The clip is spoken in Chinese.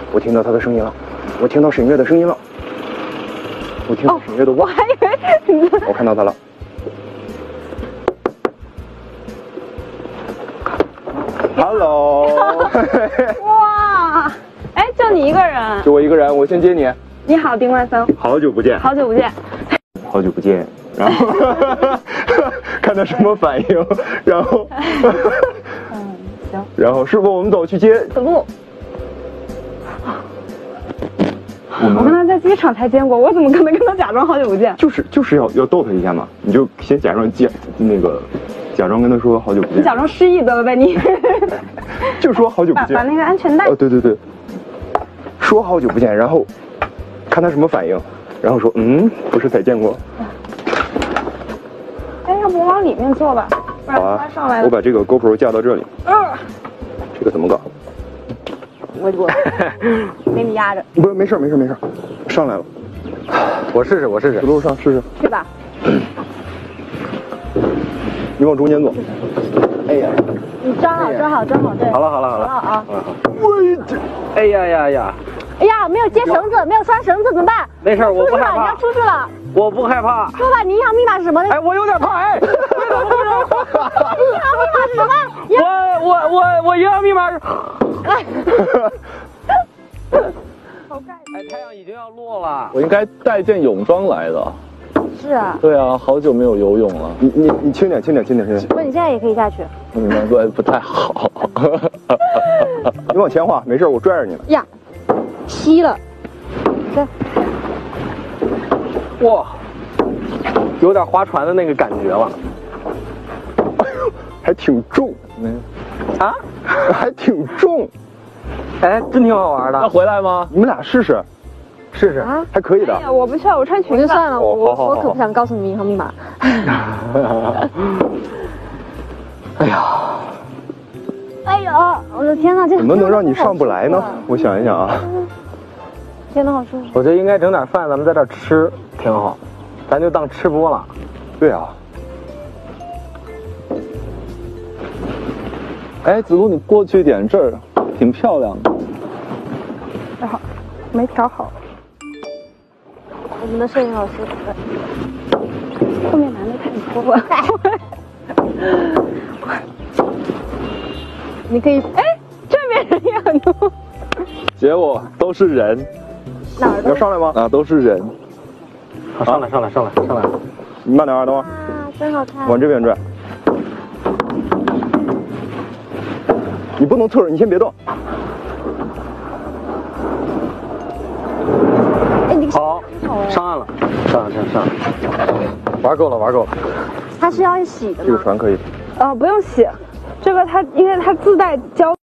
我听到他的声音了，我听到沈月的声音了，我听到沈月的我还以为我看到他了。Hello。 哇，哎，就你一个人？ 就我一个人，我先接你。 你好，丁万森。 好久不见。 好久不见。 好久不见。然后看他什么反应，然后行。 然后师傅，我们走去接子路。我跟他在机场才见过，我怎么可能跟他假装好久不见？ 就是要逗他一下嘛，你就先假装假装跟他说好久不见。 你假装失忆得了呗你。 就说好久不见。 把那个安全带。 哦，对，说好久不见，然后看他什么反应，然后说不是才见过。 哎，要不往里面坐吧，不然他上来了。 我把这个 GoPro 架到这里。这个怎么搞？ 我给你压着。 不是，没事，上来了。 我试试。 子路上试试。 去吧。 你往中间坐。哎呀。 你装好，对。 好了啊。 哎呀！ 哎呀，没有接绳子，没有拴绳子，怎么办？ 没事，我不害怕。 你要出去了。 我不害怕。 说吧，你银行密码是什么？ 哎，我有点怕。哎， 你银行密码是什么？ 我银行密码是。 好盖。 哎，太阳已经要落了。 我应该带件泳装来的。 是啊。 对啊，好久没有游泳了。 你轻点。 不，你现在也可以下去。 不太好。 你往前滑，没事，我拽着你了。 呀，吸了。这。 哇，有点划船的那个感觉了。 还挺重。 啊？ 还挺重。 哎，真挺好玩的。 要回来吗？ 你们俩试试。 啊， 还可以的。 哎呀，我不需要，我穿裙子。就算了，我可不想告诉你们银行密码。 哎呀， 我的天哪，这怎么能让你上不来呢？我想一想啊。 天哪，好舒服。 我觉得应该整点饭，咱们在这吃，挺好。咱就当吃播了。 对啊。 哎，子路，你过去点这儿，挺漂亮的。 好，没调好。我们的摄影老师，后面男的看你脱了。你可以，哎，这边人也很多。 结果都是人。 哪儿要上来吗？ 啊，都是人。 上来。 你慢点，等会儿。 真好看。 往这边拽。你不能侧着，你先别动。 好，上岸了。玩够了。 它是要洗的吗？ 这个船可以。 不用洗，这个因为它自带胶。